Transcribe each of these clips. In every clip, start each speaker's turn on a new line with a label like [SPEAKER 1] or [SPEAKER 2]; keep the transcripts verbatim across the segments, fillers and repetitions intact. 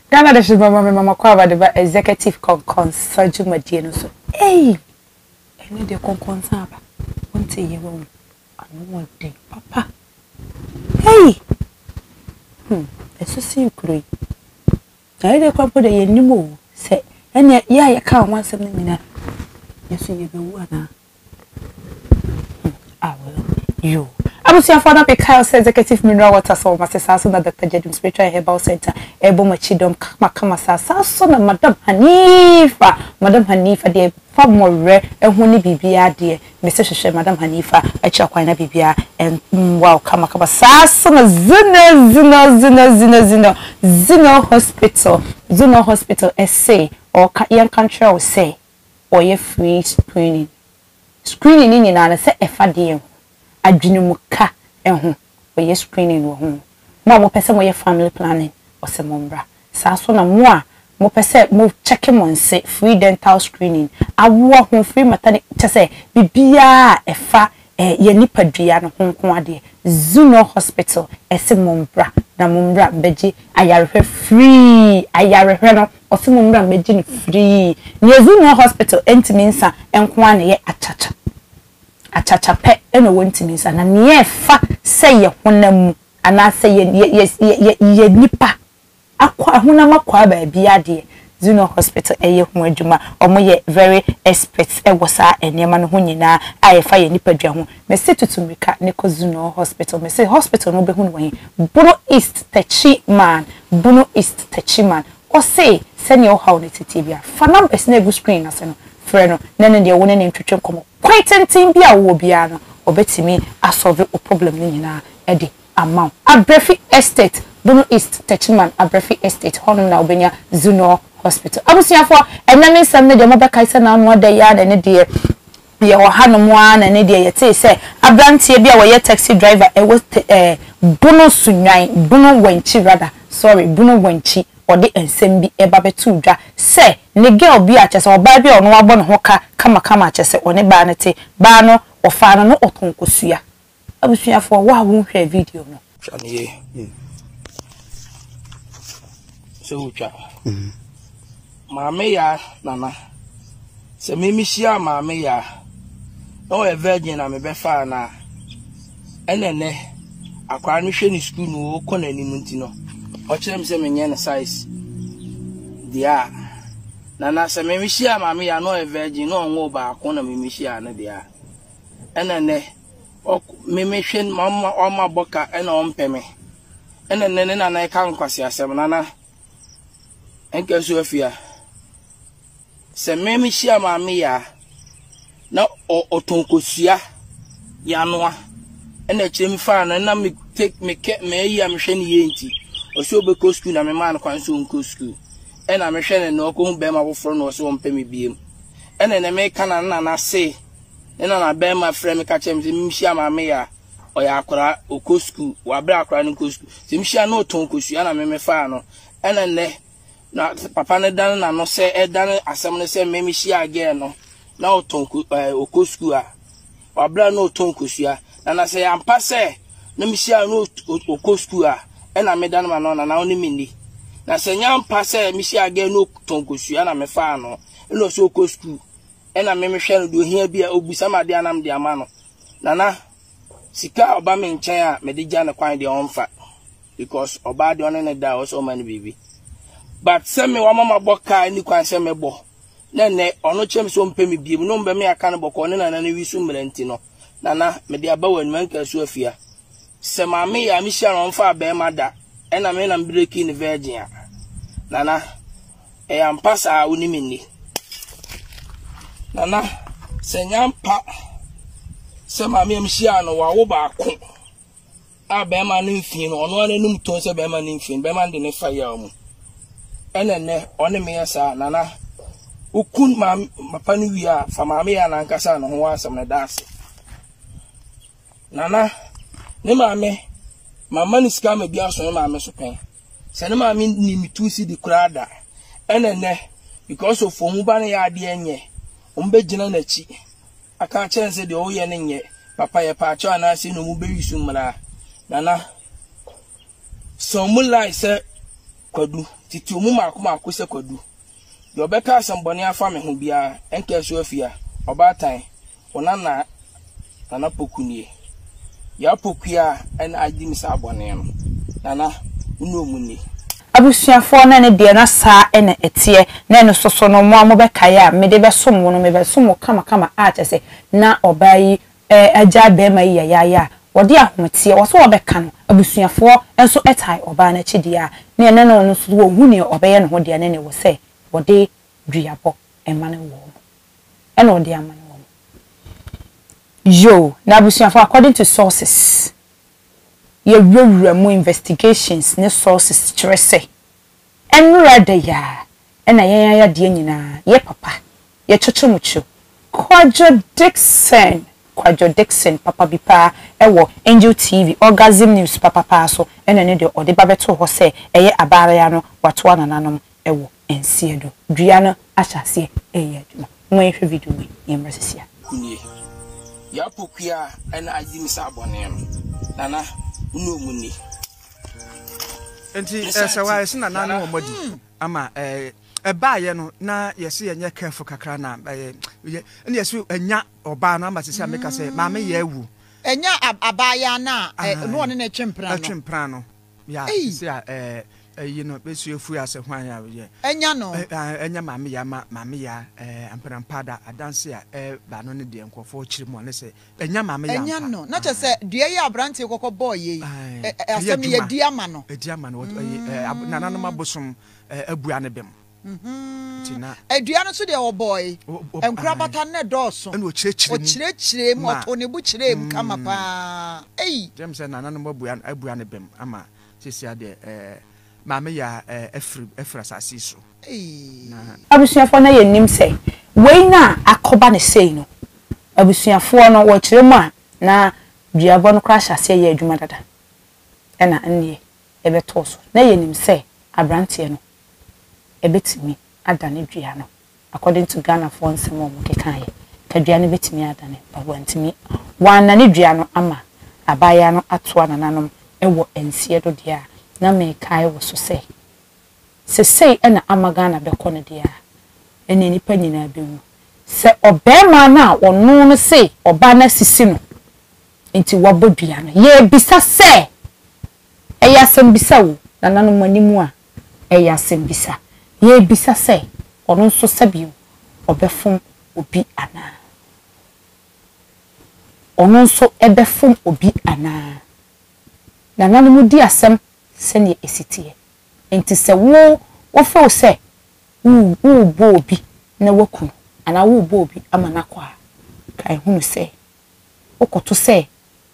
[SPEAKER 1] Ghana de shi mama mama kwa ba de ba executive concon surgery madie no so. Hey. Ene de concon sa ba. Wonte ye wo. Anu won de papa. Hey. Hmm. Eso si kuro. Na de kwa po de ye nimo se ene ya ya ka wan sem nyina. Yesu ye be wu ana. Ah well. You. Abusia for na be cUrsEd executive mineral water so masesa so na Doctor Jedum spiritual herbal center ebo machidom kama kama sasa so na Madam Hanifa Madam Hanifa de fa more ehun ni bibia de me se hwehwe Madam Hanifa acha kwan na bibia en wow kama kama sasa na zina zina zina zina zina zina hospital zina hospital essay or yan country will say or ye free screening screening ni na na se efa de adwinumuka ehun we screening wo hu mo mo pese mo ye family planning o se mo mbra sa so na mo a mo pese mo check mo nse free dental screening awo hu free maternity chese bibia efa eh ye nipadua no honko ade Zuno hospital ese mo mbra na mo mbra beji ayarehwe free ayarehwe no o se mo mbra beji ni free ni Zuno hospital entiminsa enko ane ye achacha achacha pe eno wontimi sa na ne fa se ye honam ana se ye ye ye nipa akwa honam akwa ba bia de Zuno hospital eye ho adwuma omo ye very experts e wosa enema no ho nyina ayefa ye nipa dwa ho me se tutumika ne ko Zuno hospital me se hospital no be hu no Bono East Techi man Bono East Techi man o se se ne o hawo ne titibia fa numbers na egu screen ase no freno nene de wona ne ntwetwe komo quite team bia wo bia no obetimi asolve o problem ni nyina e de amount Abrefi Estate Bono East Techiman Abrefi Estate hono na obenya Zuno hospital abusiafo ename nsam ne de mobeka ise na anu da ya ne de ye wo hanomo ana ne de ye te se abrantie bia wo ye taxi driver e wo eh Bono sunwan Bono wanchi rather sorry Bono wanchi ode ensem bi eba betu dwa se ne girl bi a chese oba bi ono abo ne ho ka kama kama chese one ba ne te ba no ofa no no otonkosua abusuafo wa wo hwe video no chane ye so ucha mhm maame ya nana se mimi hia maame ya no e virgin na me be fa na enene akwa no hwe ni school no ko na nimu ntino o kire me se menye na size dia nana se mimi hia maame ya no e virgin no onwo ba ko na mimi hia na dia enene o mimi hwe mama o ma boka ena o mpeme enene ne nana e ka nkwasi asem nana enke so afia se mimi hia maame ya na otonkosua ya noa ena chirem fa na na me take me ke me yi am hwe ne yenti o so be ko school na me man kwan so nko school ena me hwe ne no ko hu be ma boforo no so mpe me biem ena ne me kana na na se ena na be ma frɛ me ka chem se mimi hia maame ya o ya akora o ko school wa bra akora no ko school se mimi hia na otonkosua na me me fa no ena ne na papa ne dan na no se e dan asem ne se memi hia age no na otonku okosku a wabra na otonkosua na na se yampa se na mi hia no okosku a e na me dan ma no na na oni mini na se nyampa se mi hia age no otonkosua na me fa no e no so okosku e na me me hwe no do hia bia obusa ma de anam de ama no na na sika oba me nchen a me de gya ne kwan de onfa because oba de one ne da o so mani bibi but se me wa mama boka ni kwan se me bo na ne ono chem so mpe me biem no mbe me aka ne boko ne na na wi su mmeranti no na na me de aba wanu man ka su afia se ma me ya mi hia no mfa ba ma da e na me na break in virgin a na na e am pasa uni minni na na se nyampa se ma me am hia no wa wo ba ko a ba ma no mfin no ono na num ton se ba ma no mfin ba ma de ne fa ya mu enene one me yasa nana ukun ma mapa ni wi a fa ma me ya na nkasa no ho asem na dase nana ne ma me mama ni ska me bia so ne ma me so pen se ne ma me ni mitusi di kurada enene because of omu ba ne ya ade enye ombe gina na chi aka chense de o ye ne nye papa ye pa acho na se no mu be wisu mra nana so mu lai se
[SPEAKER 2] kwadu titi omu maako maako se kwadu de obeka asambone afa me ho bia enke so afia obatan ona na na pokunie ya pokua ena agi mi sa abone no nana unu omuni
[SPEAKER 1] abusuafo na ne de na saa ena etie na no soso no mo amobeka ya me de be som wo no me be som kama kama a chese na obai agya be ma ya ya ya wode ahometie wo so obeka no abusuafo enso etai oba na chidia na ene no no so wo hu ne obeye no ho de na ne wo se wode duabo emane wo ena wode amane wo yo na abusuafo according to sources ye wura mu investigations ne sources trese enra de ya ena yan ya de nyina ye papa ye chochomucho Kwajo Dixon Kwajo Dixon papa bipa ewo Angel T V Orgasm News papa pa so ena ne de ode babeto ho se eye abare ya no wato anananom ewo ensiedo dua no ahyase eye aduma mo ehwe video we yemresesia
[SPEAKER 2] kunye ya pokua ena agimi sa abone no nana unu omuni
[SPEAKER 3] enti esawa esina nanu omodi ama eh eba ye no na yesi enye careful kakra na eh ene yesi enya oba na amasisi ameka se maame ye awu
[SPEAKER 4] enya abaya na no one na twempra no
[SPEAKER 3] twempra no ya se eh you know besu efu ase hwan ya ye
[SPEAKER 4] enya no
[SPEAKER 3] enya maame ya maame ya eh amprampada adanse a eh ba no ne de nkofo chiri mu ne se enya maame ya
[SPEAKER 4] enya no na che se dua ya abrante kokko boy ye asem ye di ama no
[SPEAKER 3] di ama no nananom abosom abua ne bem
[SPEAKER 4] tina adua no so de wo boy enkura bata ne doso
[SPEAKER 3] ene o chirechire
[SPEAKER 4] o chirechire mu to ne bu chire mu kama pa ei
[SPEAKER 3] dem se nananom abua abua ne bem ama sisi ade eh maame ya efri efra sasi so
[SPEAKER 4] eh
[SPEAKER 1] abusuafo na yenim se we na akoba ne sei no abusuafo no wo kire mu a na duabo no crash ase ye adwuma dada ena nne ebe toso na yenim se abrante no ebetimi adane dua no according to Ghana for nsemo mo kekaye ka dua no betimi adane babwantimi wana ne dua no ama abaya no atoa nananom ewo ensie do dia na me kai wo so se se sei ena amagana be kono dia ene nipa nyina bewu se obema na ono no sei oba na sisi no enti wabodua no ye bisa se eya sem bisa wo nananom animu a eya sem bisa ye bisa se ono so sabio obefum obi ana ono so ebefum obi ana nananom di asem sene esitie enti se wo wo fo se wo wo bo obi na waku ana wo bo obi ama nakwa kai hunu se okoto se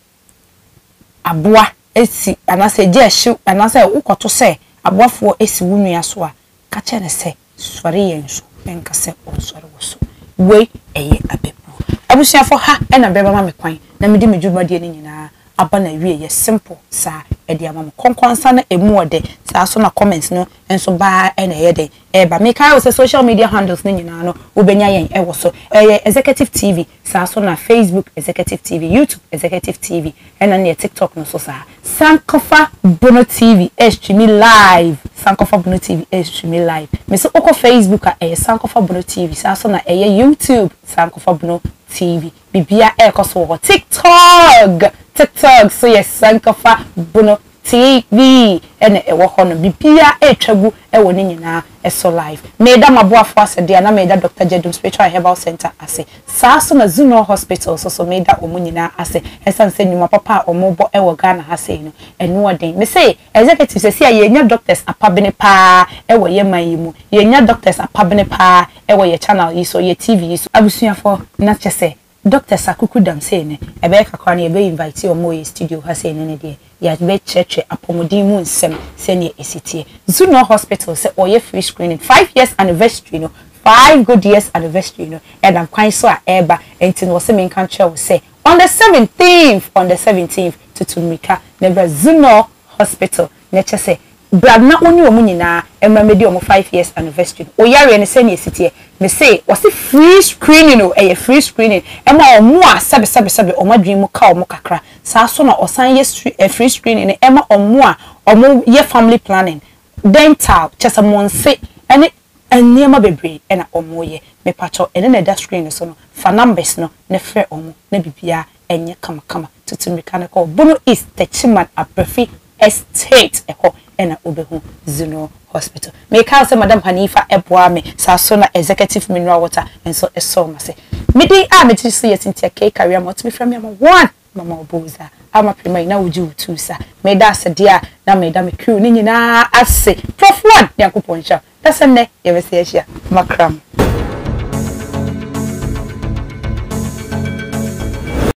[SPEAKER 1] aboa esi ana se je hye ana se okoto se aboafo esi wunu ya so a ka che ne se sori yenso enka se o sori wo so we eye abebu abusuafo ha ena beba ma me kwan na me di medwuma de ni nyina aba na wie ye simple sa e dia mama konkonsa na emu ode sa so na comments no enso ba e na ye de e ba me kai wo social media handles ni nyina no ubenya yen e wo so e executive T V sa so na Facebook executive T V YouTube executive T V and na TikTok no so sa Sankofa Bono T V e stream live Sankofa Bono T V e stream live me so oko Facebook a e Sankofa Bono T V sa so na e YouTube Sankofa Bono T V bibia e ko so TikTok TikTok so yes Sankofa Bono T V ene e wo hono bibia e twagu e wo ne nyina e so live me da maboafo asede na me da Doctor Jedum Spiritual Herbal Center ase saa so na Zuno Hospital so so me da omo nyina ase esan se nyuma papa omo bo e wo Ghana ase no eno odin me say executive se sia ye nya doctors apabene pa e wo ye man yi mu ye nya doctors apabene pa e wo ye channel yi so ye T V yi so abusuafo na chese Doctor Sakuku dam say ne ebe kakwa na ebe invite o mo ye studio ha say ne ne de ya be cheche apomodin mu nsem se ne esitie Zuno Hospital say oye free screening five years anniversary no five good years anniversary no and am kwan so a eba enti no se men kan che say on the seventeenth on the seventeenth to Tumika never Zuno Hospital ne che say brad na oni omu nyina emma medi omu five years anniversary o yare ne se ne esitie me say was it free screening o eh free screening emma omu a sabe sabe sabe omu adwen mu ka omu kakra sa so na osan ye free screening emma omu a omu ye family planning dental chesa monse ene enema bebre ena omoye me pacho ene na da screen so no fa numbers no ne frɛ omo na bibia enye kama kama tutu mechanical bono is techiman aprefi estate eho ena obehu Zuno Hospital. Me ka say Madam Hanifa eboa me sa so na executive mineral water enso eso ma say me di a me ti say yetintia ke career mo to me from me one mama oboza ama prima na wuju two sa me da se dia na me da me crew ni nyina ase prof one yakopon sha da se ne ye be se ya makram